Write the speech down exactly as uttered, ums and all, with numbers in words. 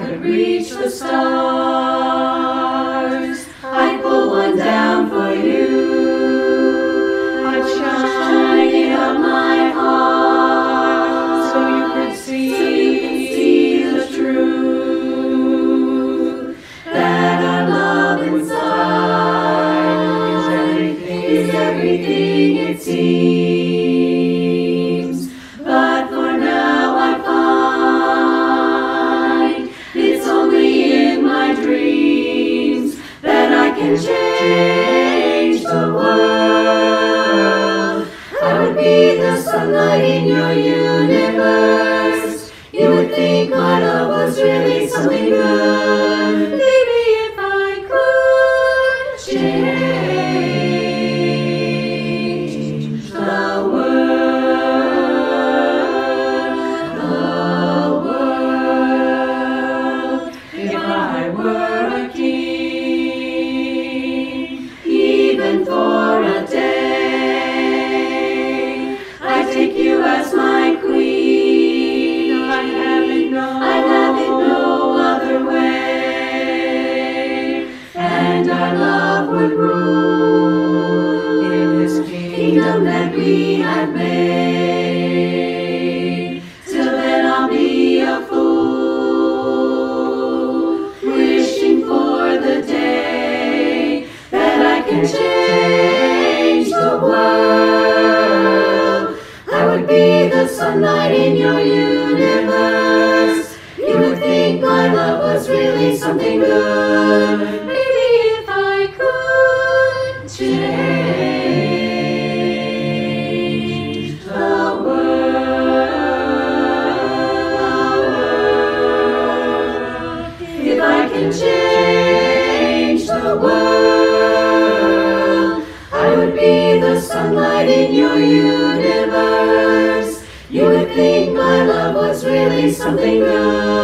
could reach the stars, I'd pull one down for you. I'd shine out my heart so you could see, so you could see the truth. That our love inside is everything, is everything it seems. But for now I find it's only in my dreams that I can change the world. I would be the sunlight in your universe. You would think my love was really something good. Maybe if I could change the world, the world. If I were a king, even for a day, I'd take you as my queen. I'd have it no, I'd have it no other way. And our love would rule in this kingdom that we have made. Till then I'll be a fool, wishing for the day that I can change the world. I would be the sunlight in your universe. You would think my love was really something good. Maybe if I could change the world. If I can change the world, I would be the sunlight in your universe. You would think my love was really something good.